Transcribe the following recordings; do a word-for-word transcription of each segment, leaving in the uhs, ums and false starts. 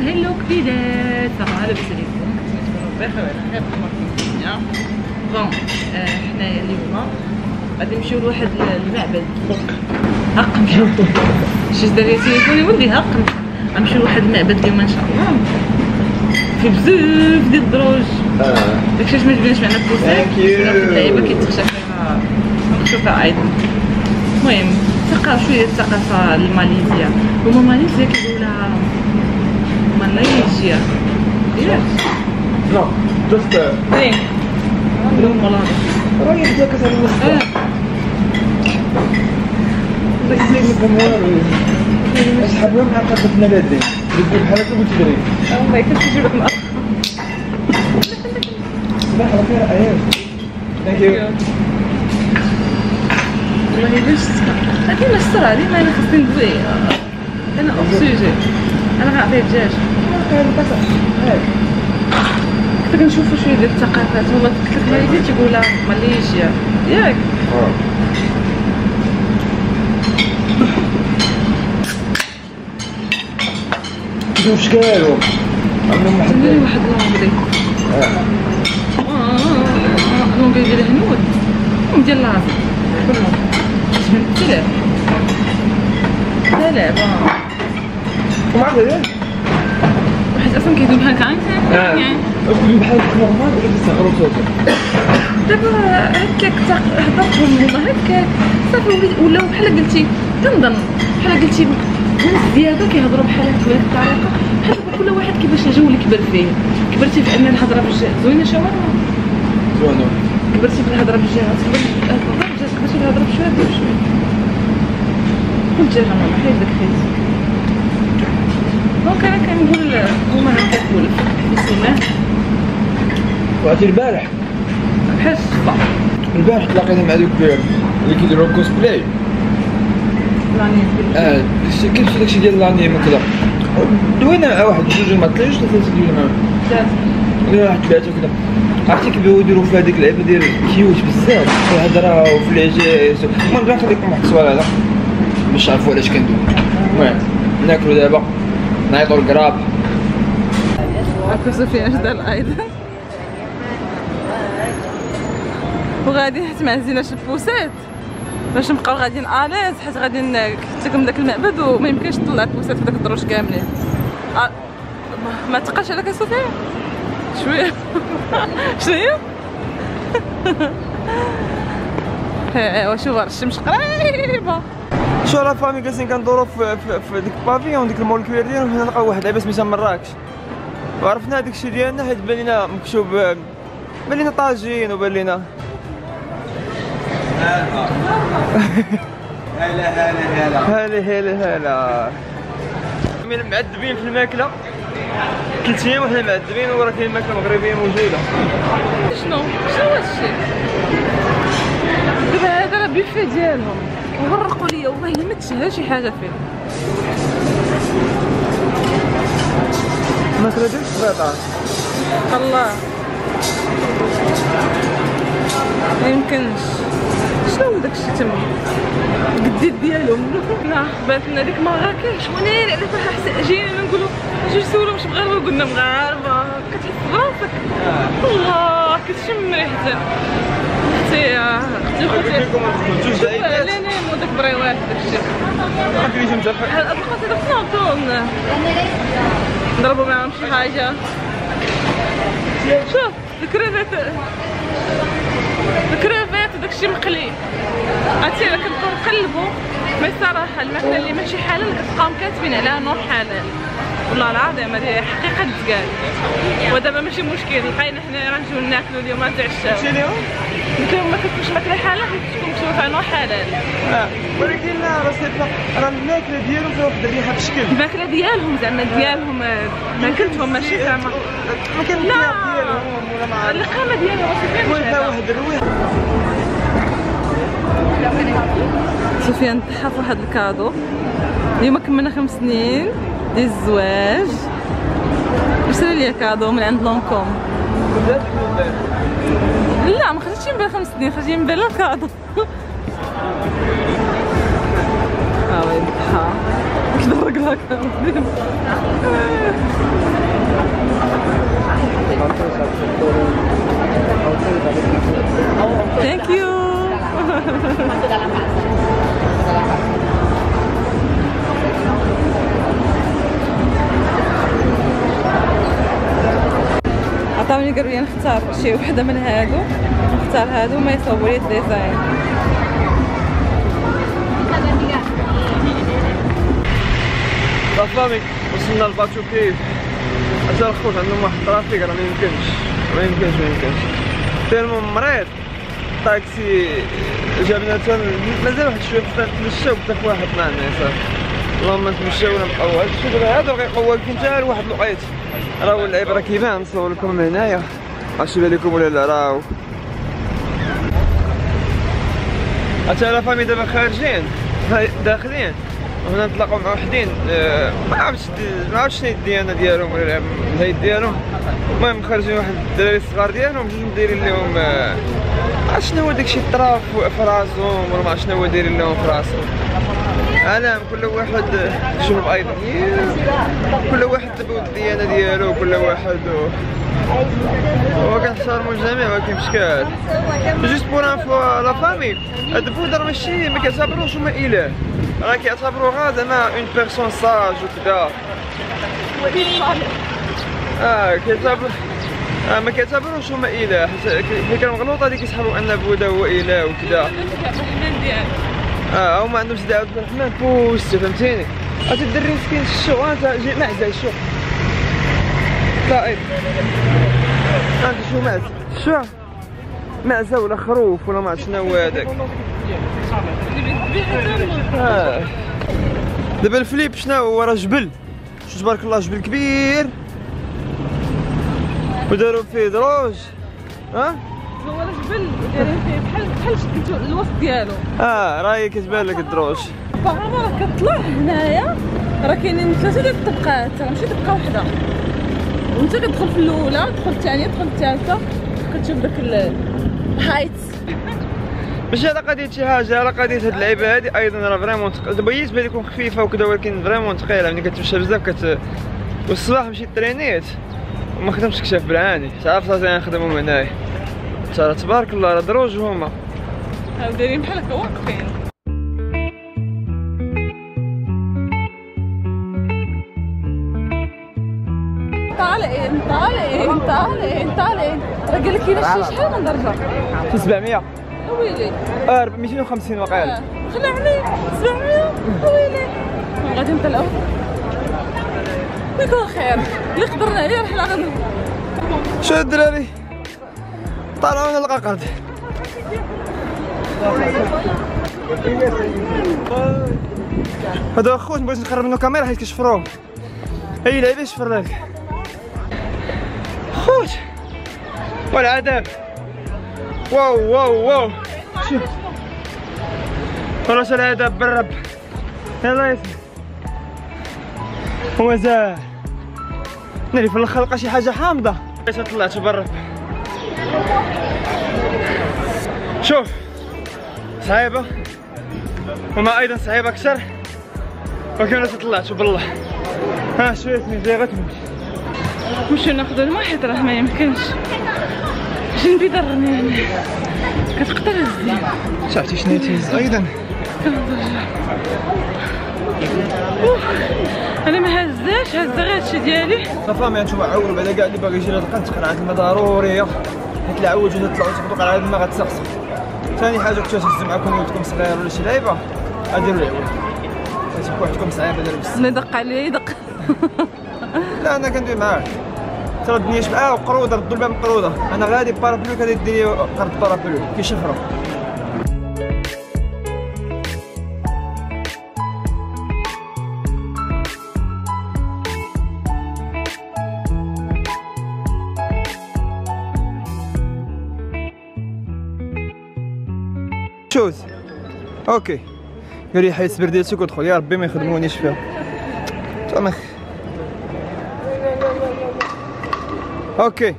هلو كبيدات، صافا لاباس عليكم؟ كنتمنى تكونوا بخير وعلى خير كما في الدنيا. بون حنايا اليوم غادي نمشيو لواحد المعبد. هاك نمشيو شي دراري تيليفوني ولدي هاك غنمشيو لواحد المعبد اليوم ان شاء الله في بزاف ديال الدروج. اه داكشي علاش ما جبناش معنا البوسات، واحد اللعيبه كيتخشى فيها نخشو فيها ايضا. المهم ثقافه شويه الثقافه الماليزيه، هما ماليزيا كيقولوها ماليزيا ياك؟ لا جست وين؟ عندهم ملاحظ راهي حتى كتعمل اه داك اللي مفهوم والو اسحبهم مع قدتنا لادين بدي بحال هكا وتدري اه ما كنتجيب لك مأخر صباح الخير عيال ثانك يو. والله باش هادي ما السرعه علي ما انا خاصني ندوي انا اوكسيجين انا غنعطيه الدجاج كنت كنشوفو شويه ديال الثقافات. هما قلت لك ماليزيا تيقولها ماليزيا ياك؟ واش قالوا عندهم واحد واحد لونغلي اه لونغلي ديال الهنود ديال العصر كلهم من التلاب تلاب اه ومع ذلك واحد اصلا كيدوي بحال هكا يعني كيدوي بحال هكا نورمال ولا كيستغربوا صوتهم. دابا هكاك هضرتهم هما هكاك صافي ولاو بحال قلتي كنظن بحال قلتي ناس زياده كيهضروا بحال هكا بهذيك الطريقه بحال كل واحد كيفاش الجو اللي كبر فيه. كبرتي في ان الهضره بالجهه زوينه شاورما زوينه كبرتي في الهضره بالجهه كبرتي في الهضره بشويه بشويه كنت جايه ماما حيد داك خيط. دونك انا كنقول هما هكاك ولا يسمعوا وعرفتي البارح بحال الصبا البارح تلاقينا مع دوك اللي كيديروا كوسبلاي لاني اه كيف داكشي ديال لانيم وكذا دوينا مع واحد جوج ما طلعوش ثلاثه ديال معاهم ثلاثه واحد ثلاثه وكذا. عرفتي كيبغيو يديروا في هذيك اللعبه ديال كيوت بزاف في الهضره وفي العجاز. المهم غنخلي لكم واحد السؤال هذا باش تعرفوا علاش كندوي. المهم ناكلوا دابا نعيطوا القراب هاكا صوفيا اش دار ايضا وغادي حيت ما عزيناش البوسات باش نبقاو غاديين اليز حيت غادي نتلاقاو داك المعبد وما يمكنش نطلع البوسات في داك الدروج كاملين. آه ما تقاش عليك صوفيا شويه شنو هي ايوا شوف الشمس قريبه. شو لا فامي جالسين كندورو في, في, في ديك البافيون ديك المول الكبير ديالهم. هنا لقاو واحد لعبه سميتها مراكش وعرفنا هذاك الشيء ديالنا حيت بان لينا مكتوب بان لينا طاجين وبان لينا هلا هلا هلا هلا هلا هلا من معذبين في الماكله ثلاث ايام وحنا معذبين وراه كاين ماكله مغربيه موجوده. شنو شنو هادشي دابا هذا راه بيفي ديالهم وغرقوا ليا والله الا ما تشهى شي حاجه فيه. الماكله ديال السبيطار الله ما يمكنش. شنو داكشي تما القديد ديالهم لا باتنا ديك مراكش ونين على فرحه جينا نقولوا جوج سولو واش مغاربه قلنا مغاربه كتحس براسك الله كتشم ريحتها اختي اختي خوتي لا لا وداك بريوات داكشي كيجي متفق بحال ابو قاسم تنوضوا نضربوا معاهم شي حاجه. شوف الكريفات الكريفات وداكشي مقلي عرفتي الا كنبقاو نقلبوا مي الصراحه الماكله اللي ماشي حلال كتبقاو كاتبين عليها نور حلال والله العظيم هذه حقيقه تقال. ودابا ماشي مشكل بقينا حنا غنجيو ناكلوا اليوم نتعشاو ماشي اليوم قلت لهم ما كتكونش ماكله حلال كتكون مكتوب فيها نور حلال. اه ولكن راه صيفطه راه الماكله ديالهم فيها واحد الريحه بشكل الماكله ديالهم زعما ديالهم ماكلتهم ماشي زعما ما كان ديالهم ولا مع القامه ديالهم واش فيها واحد الريحه. سفيان ضحى في واحد الكادو اليوم كملنا خمس سنين ديال الزواج شرا ليا كادو من عند لونكوم. لا ما خرجتش من بلا خمس سنين خرجت من بلا الكادو ها هو يضحى كيضرق لها كامل. ثانك يو. عطاوني قالوا لي نختار شي وحده من هادو، نختار هادو ما يصاوبوا لي الديزاين. صافي وصلنا لباتو كيف حتى الخوت عندهم واحد الترافيك راه ميمكنش ميمكنش ميمكنش تيرمون مريض. طاكسي جابنا حتى مازال واحد شويه نتمشاو حتى واحد معنا صافي. اللهم نتمشاو ولا نبقاو هاد الشيء دابا هذا غيقوى لكم حتى لواحد الوقيت. راهو اللعيب راه كيبان نصور لكم هنايا عرفتش بالكم ولا لا. راهو حتى لا فامي دابا خارجين داخلين وهنا نتلاقاو مع وحدين ما عرفتش ما عرفتش شنو الديانه ديالهم ولا الهيد ديالهم. المهم خارجين واحد الدراري الصغار ديالهم جوج مدايرين لهم عرفت شنو هو داكشي الطراف في راسهم ولا ما عرفت شنو هو دايرين لهم في راسهم. علام كل واحد شوف ايضا كل واحد دابا الديانه ديالو كل واحد هو كنحترمو الجميع ولكن بشكال جوست بور انفو لا فامي. هاد بودر ماشي ما كيعتبروش هما اله، راه كيعتبروه غا زعما اون بيرسون ساج وكذا. اه كيعتبر آه ما كيعتبروش هما اله حيت الفكره مغلوطه اللي كيسحبوا ان بوذا هو اله وكذا. اه هما عندهم سيدي عبد الرحمن بوس فهمتيني. هاد الدري مسكين في الشوق انت جي معزه الشوق طائر انت شو معزه شو معزه ولا خروف ولا ما عرفت شنو هو هذاك. اه دابا الفليب شنو هو؟ راه جبل شو تبارك الله جبل كبير وداروا فيه دروج. ها هو جبل دايرين فيه بحال بحال شديتو الوسط ديالو. اه راهي كتبان لك الدروج. فغرما راه كطلع هنايا راه كاينين ثلاثه ديال الطبقات راه ماشي طبقه وحده. وانت كتدخل في الاولى تدخل الثانيه تدخل الثالثه كتشوف داك الهايتس. ماشي على قضيه شي حاجه على قضيه هاد اللعيبه هادي ايضا راه فريمون دابا هي تبان لكم خفيفه وكذا ولكن فريمون ثقيله. ملي كتمشى بزاف كت والصباح مشيت ترينيت وما خدمتش كشاف بالعاني تعرف صافي نخدمهم هنايا ترى تبارك الله راه دروج هما هاو دايرين بحال هكا واقفين. طالعين طالعين طالعين طالعين راه قال لك كاين شي شحال من درجه؟ في سبعمية. ويلي اه مئتين وخمسين وقيلا. خلعني سبعمية ويلي غادي نطلعو يكون خير اللي قدرنا عليه حنا غادي. شو الدراري طلعونا القاقد. هذا خوت بغيت نقرب منو كاميرا حيت كيشفروه. اي لعيبه يشفر لك خوت والعذاب. واو واو واو شوف خلاص العذاب بالرب. يلا ياسر ومازال ناري في الاخر لقى شي حاجه حامضه باش طلعت بالرب. شوف صعيبه وما ايضا صعيبه اكثر ولكن انا طلعت بالله. ها شويه جاي غتموت. نمشيو ناخدو الماء حيت راه ما يمكنش شي نبي ضرني يعني كتقطع الزين. شفتي شنو تيهز ايضا انا ما هزاش هزا غير هادشي ديالي. صافا ما نشوف عور بعدا كاع اللي باغي يجي لهاد القنت قرعه الماء ضروريه حيت العوج ولا طلعوا تبدو قرعه الماء غتسخسخ. ثاني حاجه كنتو تهز معاكم ولدكم صغير ولا شي لعيبه غاديروا العوج تيكون وحدكم صعيبه دابا بزاف. يدق عليا يدق. لا انا كندوي معاك ترى الدنيا شبعه وقروده ردوا الباب مقروده. انا غادي بارابلو كادير ديري قرد بارابلو كيشفروا. شوز اوكي قال لي حيت برديتك ودخل يا ربي ما يخدمونيش فيها. تمام اوكي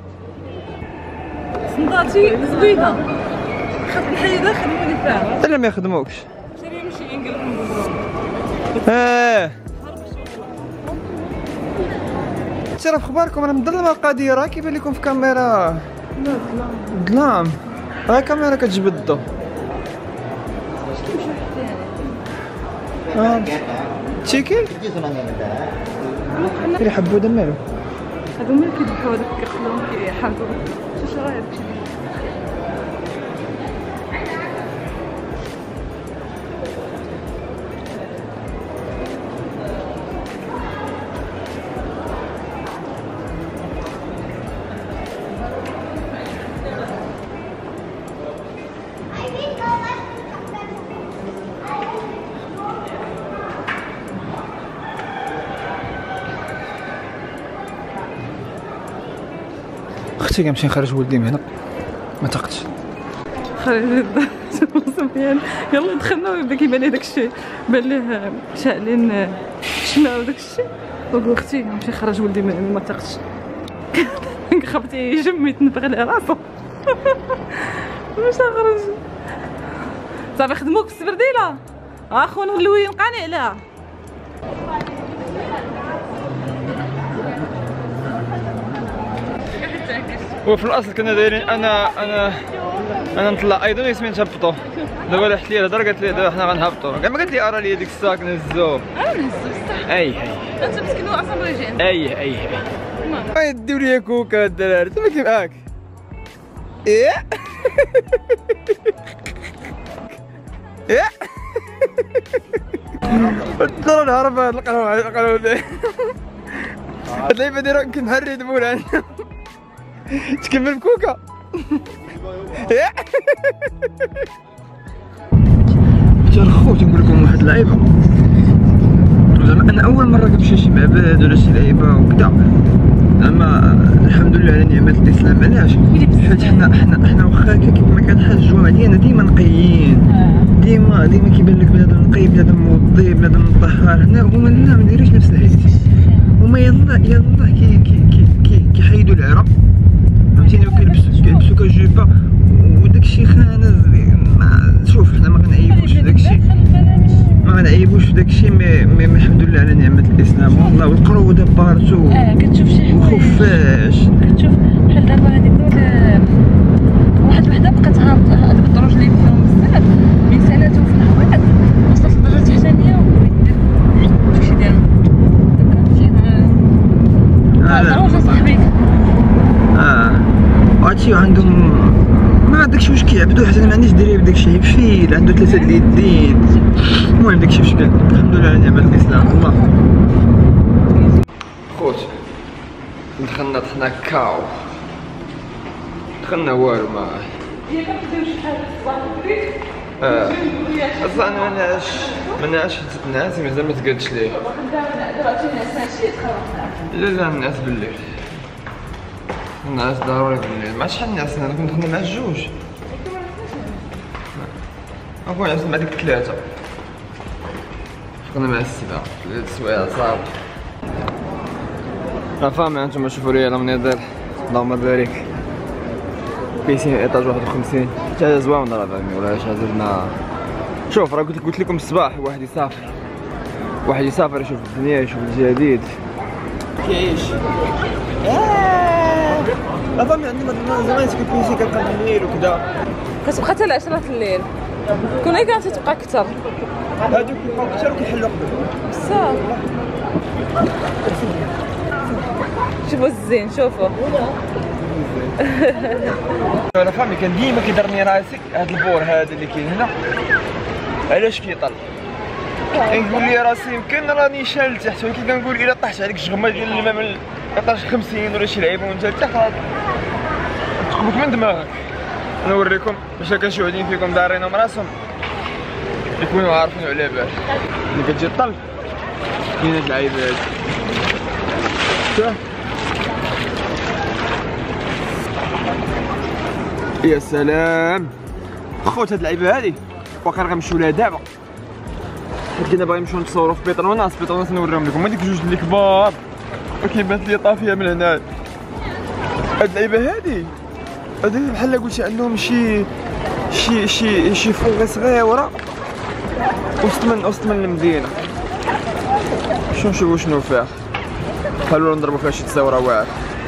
صنداتي زوينه خاص نحيدها خدموني فيها. الا ما يخدموكش شري ماشي نقلبهم بالبرو اه ترى في اخباركم انا مظلمه القضيه، كيبان لكم في كاميرا لا ظلام ظلام، راه كاميرا كتجبد الضو. اه تشيكي كيري حبوده مالو هادو ملي كيذبحوا هذوك كيخلوهم كيحاولوا شي غاية داكشي. اختي كنمشي نخرج ولدي من هنا ما تقتش. خلينا صبيان يلا دخلنا ويبدا كيبان ليه داكشي، بان ليه شاعلين شنا وداكشي. وقول اختي نمشي نخرج ولدي من ما تقتش. خبطي يجمي تنبغي على راسو. واش نخرج صافي خدموك في السبرديله اخو نولوي نقاني عليها. وفي الاصل كنا دايرين انا انا انا نطلع ايضا ياسمين تهبطوا، دابا رحت لي الهضره قالت لي دابا حنا غنهبطوا، كاع ما قالت لي ارى لي ديك الساك نهزو. انا نهزو صح. اي اي انت مسكين اصلا راجعين. اي اي اي يديو لي كوكا الدراري تما كيف هاك. ايه ايه ترى نهرب هاد القهوه القهوه هاد اللعيبه دايره يمكن مهرد مولا تكمل بكوكا. حتى الخو تنقول لكم واحد اللعيبه، زعما انا اول مره كنمشي شي معبد ولا شي لعيبه وكذا، زعما الحمد لله على نعمه الاسلام. علاش؟ حيت حنا حنا حنا واخا كيف ما كنحاج الجوامع ديالنا ديما نقيين، ديما ديما كيبان لك بنادم نقي بنادم موضي بنادم مطهر. هنا هما لا ما دايرينش نفس الحيت، هما يلا يلا كي كي كي كيحيدوا العرق فهمتيني، وكيلبسوا كيلبسوا كجوبه وداكشي خانز. شوف حنا ما غنعيبوش في داكشي، ما غنعيبوش في داكشي، مي مي الحمد لله على نعمه الاسلام والله. والقرو دبارتو اه كتشوف شي حوايج وخفاش، كتشوف بحال دابا هاديك واحد وحده بقات هابطه هذوك الدروج اللي فيهم بزاف من سالاتو في الهواء وصلت للدرجه التحتانيه ويدير داكشي ديال فيها دروج صاحبي. اه وهادشي عندهم ما داكشي واش كيعبدو، حتى ما عنديش دراري بداكشي بشيل عنده ثلاثه د اليدين. المهم داكشي بشكل الحمد لله على نعمه الاسلام الله. خوت دخلنا طحنا كاو، دخلنا والو ما هي كنبداو شحال الصباح بكري. اه اصلا انا ما نعش ما نعش الناس مازال ما تقادش ليه. لا لا الناس بالليل، الناس ضروري بالليل. مع شحال الناس انا كنت دخلنا مع الجوج، اكون ناس مع ديك الثلاثه، دخلنا مع السبعه ثلاث سوايع صافي. راه فاهمين انتم شوفوا لي راه مناظر اللهم بارك كايسين ايطاج واحد وخمسين، حتى هذا زوين راه فاهمين ولا شحال زدنا. شوف راه قلت قلت لكم الصباح واحد يسافر، واحد يسافر يشوف الدنيا يشوف الجديد كيعيش. لا فهمي عندنا زمان كيكون كنبقى الليل وكذا، كتبقى حتى العشرة الليل، كون هي كانت تبقى اكثر. هادوك كيبقاو اكثر وكيحلوا قبل بصح. شوفوا الزين شوفوا. انا فهمي كان ديما كيضرني راسي هاد البور هذا اللي كاين هنا علاش كيطل، كنقول لي راسي يمكن راني شال لتحت، ولكن كنقول الا طاحت عليك شغمه ديال الماء من ايطاج خمسين ولا شي لعيبه وانت لتحت تقبك من دماغك. نوريكم باش هكا شي وحدين فيكم دارينهم راسهم يكونوا عارفين على بال. ملي كتجي طل كاين هاد العيبات شوف. يا سلام خوت هاد اللعيبه هادي واقيلا غنمشيو لها دابا، حيت كنا باغيين نمشيو نتصوروا في بيتروناس. بيتروناس نوريهم لكم، هما ديك جوج اللي كبار وكيبان لي طافيه من هنا. هاد اللعيبه هادي هادي بحال قلتي عندهم شي شي شي شي فوغي صغيره وسط من وسط من المدينه. شنو نشوفو شنو فيه. حاولوا نضربوا فيها شي تصاوره واعر.